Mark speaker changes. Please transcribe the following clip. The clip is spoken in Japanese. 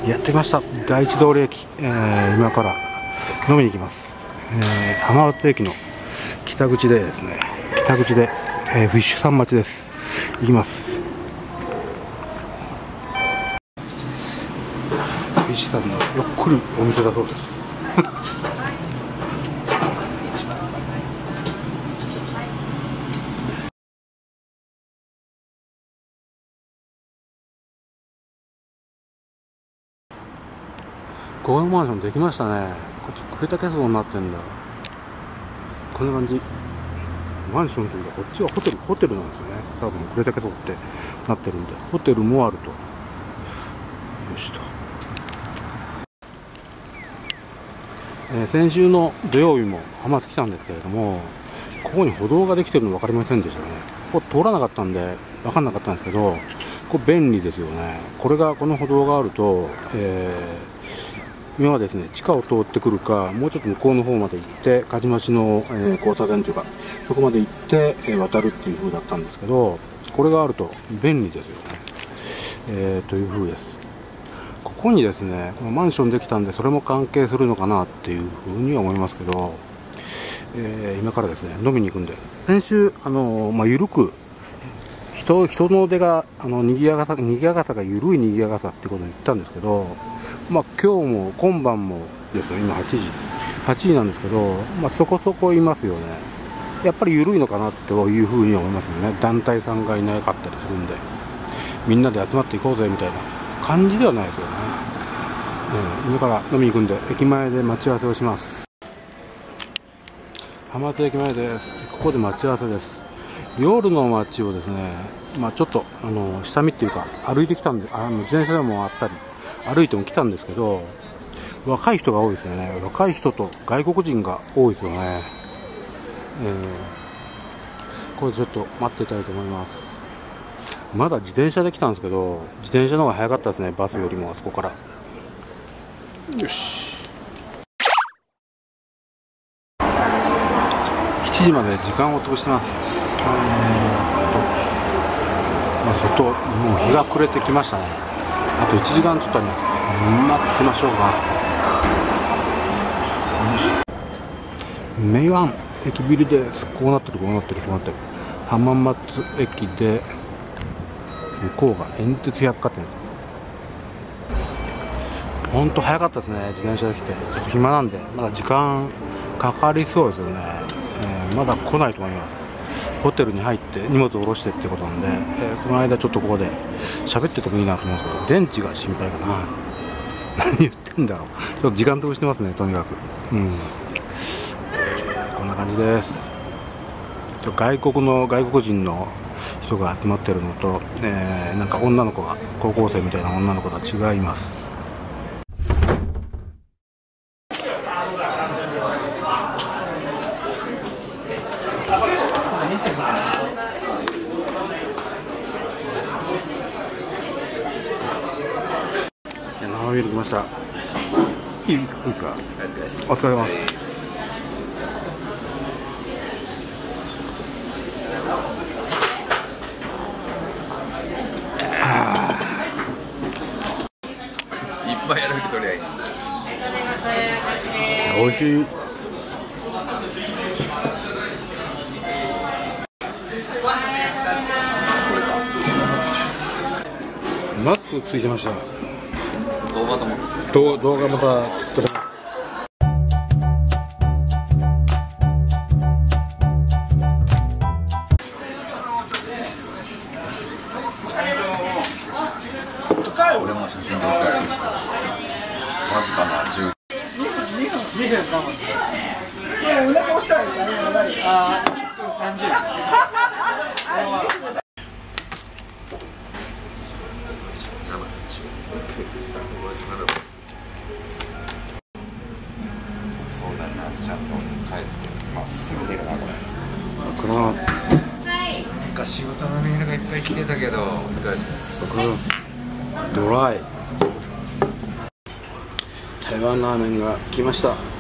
Speaker 1: やってきました。第一通り駅、今から飲みに行きます。浜松駅の北口でですね、フィッシュさん待ちです。行きます。フィッシュさんのよく来るお店だそうです。公園マンションできましたね。こっち呉竹荘になってんだ。こんな感じ。マンションというか、こっちはホテルなんですよね。多分呉竹荘ってなってるんで、ホテルもあると。よしと。先週の土曜日も浜松来たんですけれども、ここに歩道ができてるの分かりませんでしたね。ここ通らなかったんで分かんなかったんですけど、これ便利ですよね。この歩道があると、今はですね、地下を通ってくるか、もうちょっと向こうの方まで行って、梶町の、交差点というか、そこまで行って、渡るっていう風だったんですけど、これがあると便利ですよね。という風です。ここにですね、このマンションできたんで、それも関係するのかなっていう風には思いますけど、今からですね、飲みに行くんで、先週、緩く、人の出が、賑やかさが緩い賑やかさってことを言ったんですけど、今日も今晩もですね、今8時なんですけど、そこそこいますよね。やっぱり緩いのかなというふうに思いますよね。団体さんがいなかったりするんで、みんなで集まっていこうぜみたいな感じではないですよね。今から飲みに行くんで、駅前で待ち合わせをします。浜松駅前です。ここで待ち合わせです。夜の街をですね、ちょっと下見っていうか歩いてきたんで、自転車でもあったり歩いても来たんですけど、若い人が多いですよね。若い人と外国人が多いですよね。これちょっと待ってたいと思います。まだ自転車で来たんですけど、自転車の方が早かったですね。バスよりもあそこから。よし。7時まで時間を通してます。外、もう日が暮れてきましたね。あと1時間ちょっとあります。待ってましょうか。明湾駅ビルです。こうなってる。浜松駅で、向こうが煙鉄百貨店。ほんと早かったですね。自転車で来て。暇なんで、まだ時間かかりそうですよね。まだ来ないと思います。ホテルに入って荷物を下ろしてってことなんで、この間ちょっとここで喋っててもいいなと思うんですけど、電池が心配かな。何言ってんだろう。ちょっと時間通してますね、とにかく。こんな感じです。外国人の人が集まってるのと、なんか女の子が、高校生みたいな女の子とは違います。生ビール来ました。いいですか。お疲れ様です。
Speaker 2: いっぱいやるけどとりあえず
Speaker 1: 美味しい。マスクついてました。動画また撮れます。
Speaker 2: 俺も写真撮ったよ。わずかな10。2分かも。お腹押したら1分30。そうだな、ちゃんと帰ってまっすぐ出るなこれ。仕事のメールがいっぱい来てたけど、お疲れっす。
Speaker 1: ドライ台湾ラーメンが来ました。